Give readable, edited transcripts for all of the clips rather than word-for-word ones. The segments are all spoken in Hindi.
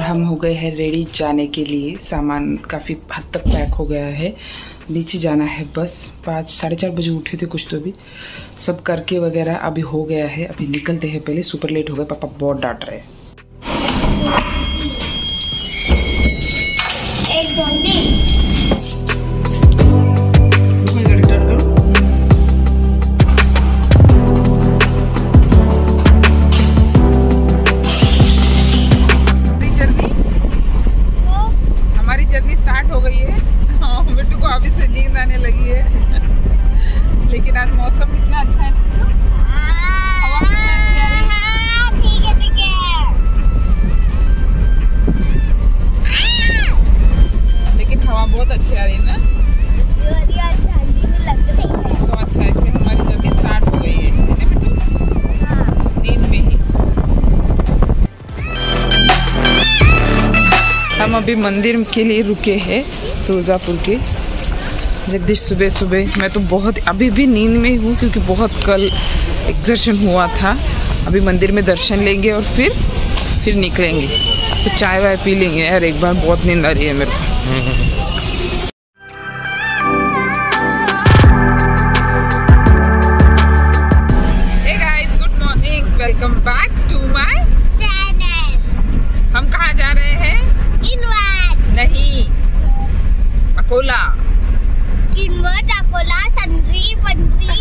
हम हो गए हैं रेडी जाने के लिए। सामान काफ़ी हद तक पैक हो गया है, नीचे जाना है बस। 5-4:30 बजे उठे थे कुछ, तो भी सब करके वगैरह अभी हो गया है। अभी निकलते हैं, पहले सुपर लेट हो गए, पापा बहुत डांट रहे हैं। जर्नी स्टार्ट हो गई है। मिट्टू को अभी से नींद आने लगी है। लेकिन आज मौसम कितना अच्छा है, हवा कितना अच्छी आ रही है। ठीक है। लेकिन हवा बहुत अच्छी आ रही है ना, तो अच्छा है कि हमारी जर्नी स्टार्ट हो गई है मिट्टू, नींद में ही। हम अभी मंदिर के लिए रुके हैं तुळजापुर के। जगदीश सुबह सुबह, मैं तो बहुत अभी भी नींद में हूँ क्योंकि बहुत कल एक्सर्शन हुआ था। अभी मंदिर में दर्शन लेंगे और फिर निकलेंगे, तो चाय वाय पी लेंगे। यार एक बार बहुत नींद आ रही है मेरे को। Hey guys, good morning, welcome back to my channel. हम कहाँ जा रहे हैं? नहीं, अकोला। अकोला संतरी पंतरी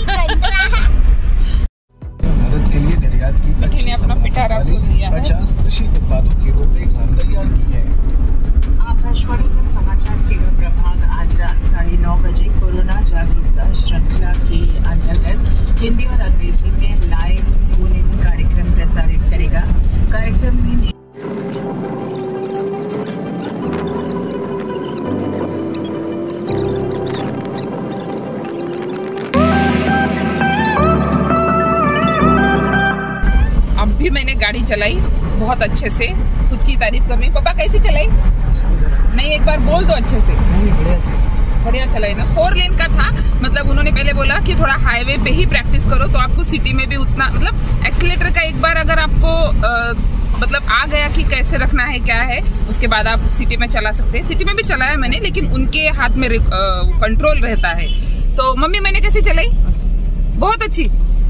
भारत के लिए निर्यात की ने अपना पिटारा खोल दिया है। 50 कृषि उत्पादों की रूपरेखा तैयार की है। आकाशवाणी का समाचार सेवा प्रभाग आज रात 9:30 बजे कोरोना जागरूकता श्रृंखला के अंतर्गत हिंदी और अंग्रेजी में लाइव फोन इन कार्यक्रम प्रसारित करेगा। कार्यक्रम में भी मैंने गाड़ी चलाई बहुत अच्छे से, खुद की तारीफ कर रही हूँ। पापा कैसी चलाई? नहीं, एक बार बोल दो अच्छे से। बढ़िया चलाई ना। 4 लेन का था, मतलब उन्होंने पहले बोला कि थोड़ा हाईवे पे ही प्रैक्टिस करो, तो आपको सिटी में भी उतना, मतलब एक्सीलेटर का एक बार अगर आपको मतलब आ गया कि कैसे रखना है क्या है, उसके बाद आप सिटी में चला सकते हैं। सिटी में भी चलाया मैंने, लेकिन उनके हाथ में कंट्रोल रहता है। तो मम्मी मैंने कैसी चलाई? बहुत अच्छी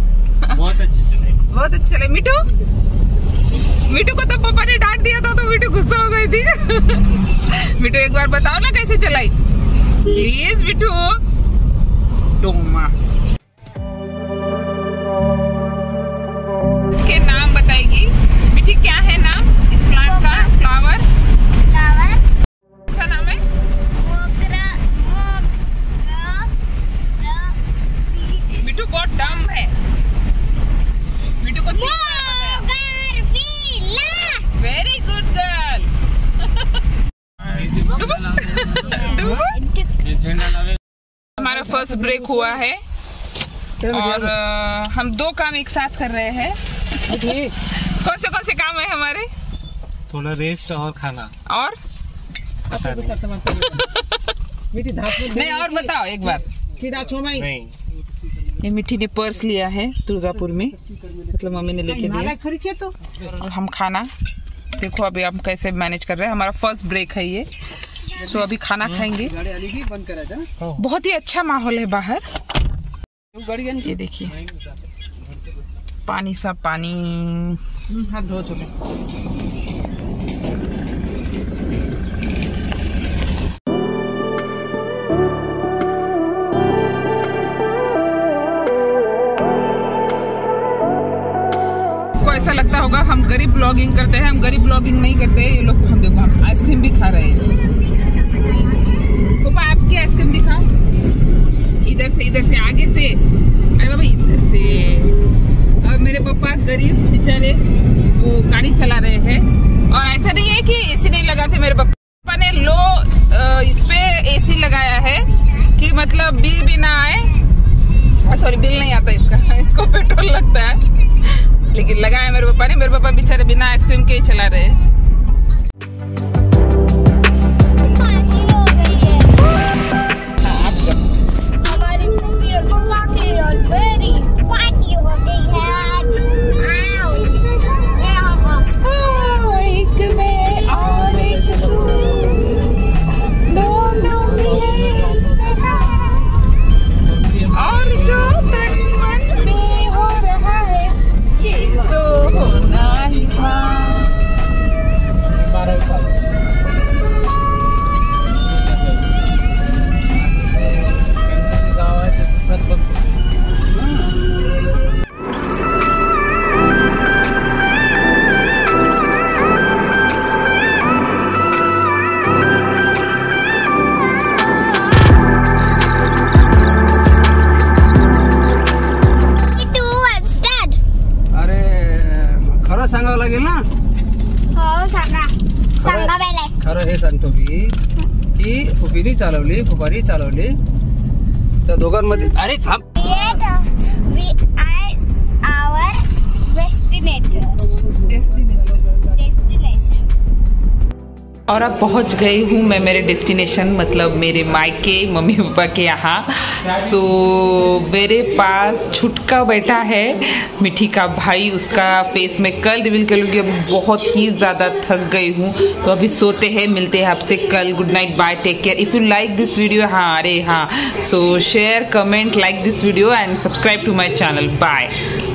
बहुत अच्छी चले। मिठू को तो पापा ने डांट दिया था, तो मिठू गुस्सा हो गई थी। मिठू एक बार बताओ ना कैसे चलाई प्लीज। मिठू टोमा के नाम बताएगी। मिठी क्या है नाम इस प्लांट का? फ्लावर कैसा नाम है? मिठू बहुत डम है। मिठू को वेरी गुड गर्ल। हमारा फर्स्ट ब्रेक हुआ है और हम 2 काम एक साथ कर रहे हैं। कौन से काम है हमारे? थोड़ा रेस्ट और खाना। और नहीं, और बताओ एक बार। नहीं, ये मिठी ने पर्स लिया है तुळजापुर में, मतलब मम्मी ने लेके दिया। और हम खाना देखो अभी हम कैसे मैनेज कर रहे हैं। हमारा फर्स्ट ब्रेक है ये, सो अभी खाना खाएंगे। बहुत ही अच्छा माहौल है बाहर। ये देखिए पानी सा पानी। हाथ धो ऐसा लगता होगा हम गरीब ब्लॉगिंग करते हैं। हम गरीब ब्लॉगिंग नहीं करते। ये लोग हम देखो, हम आइसक्रीम भी खा रहे हैं। पापा आपकी आइसक्रीम दिखाओ। इधर से आगे से। अरे बाबा इधर से। और मेरे पापा गरीब बेचारे वो गाड़ी चला रहे हैं। और ऐसा नहीं है कि एसी नहीं लगाते। मेरे पापा ने इस पे एसी लगाया है कि मतलब बिल भी ना आए। सॉरी, बिल नहीं आता इसको पेट्रोल लगता है, लेकिन लगाया मेरे पापा ने। मेरे पापा बेचारे बिना आइसक्रीम के ही चला रहे हैं। एक में और फिरी चालवली फुपारी चालवली त्या दोघांमध्ये अरे थांब और अब पहुंच गई हूँ मैं मेरे डेस्टिनेशन, मतलब मेरे मायके मम्मी पापा के यहाँ। सो मेरे पास छुटका बैठा है, मिठी का भाई, उसका फेस में कल रिवील कर लूँगी। अभी बहुत ही ज़्यादा थक गई हूँ, तो अभी सोते हैं, मिलते हैं आपसे कल। Good night, bye, take care. If you like this video, हाँ अरे हाँ, so share, comment, like this video and subscribe to my channel. Bye.